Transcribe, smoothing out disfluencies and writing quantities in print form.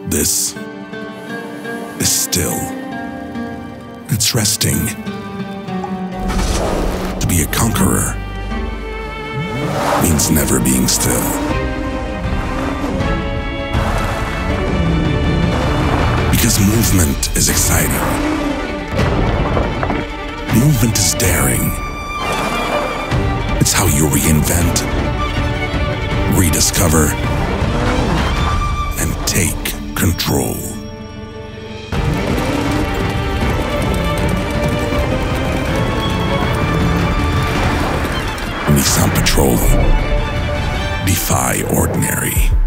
This is still. It's resting. To be a conqueror means never being still. Because movement is exciting. Movement is daring. It's how you reinvent, rediscover, and take control. Nissan Patrol. Defy ordinary.